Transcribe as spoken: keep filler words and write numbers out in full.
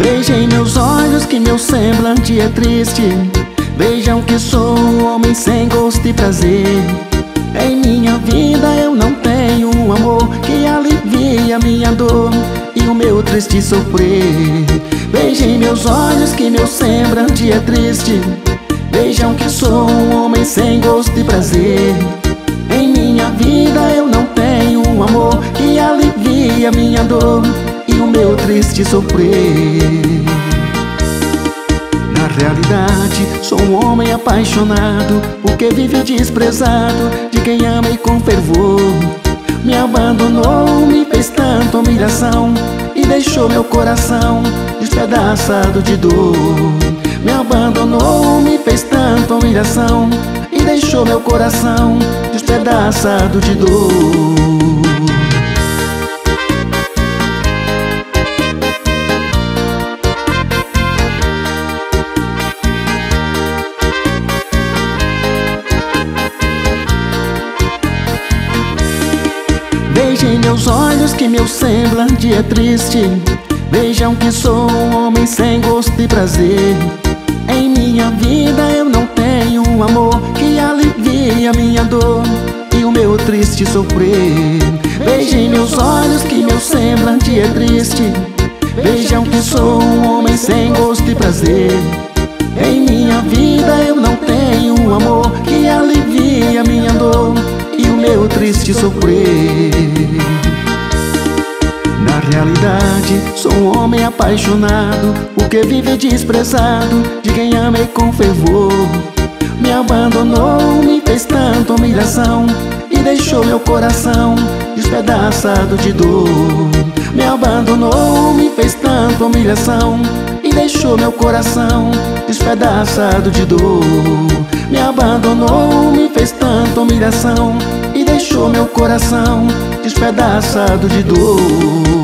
Vejam meus olhos que meu semblante é triste. Vejam que sou um homem sem gosto e prazer. Em minha vida eu não tenho um amor que alivie a minha dor e o meu triste sofrer. Vejam meus olhos que meu semblante é triste. Vejam que sou um homem sem gosto e prazer. Em minha vida eu não tenho um amor que alivie a minha dor e o meu triste sofrer. Na realidade sou um homem apaixonado, porque vive desprezado de quem ama e com fervor. Me abandonou, me fez tanta humilhação e deixou meu coração despedaçado de dor. Me abandonou, me fez tanta humilhação e deixou meu coração despedaçado de dor. Vejam meus olhos que meu semblante é triste. Vejam que sou um homem sem gosto e prazer. Em minha vida eu não tenho um amor que alivie a minha dor e o meu triste sofrer. Vejam meus olhos que meu semblante é triste. Vejam que sou um homem sem gosto e prazer. Em minha vida eu não tenho um amor que alivie a minha dor e o meu triste sofrer. Na realidade sou um homem apaixonado, porque vive desprezado de quem ama e com fervor. Me abandonou, me fez tanta humilhação e deixou meu coração despedaçado de dor. Me abandonou, me fez tanta humilhação e deixou meu coração despedaçado de dor. Me abandonou, me fez tanta humilhação e deixou meu coração despedaçado de dor.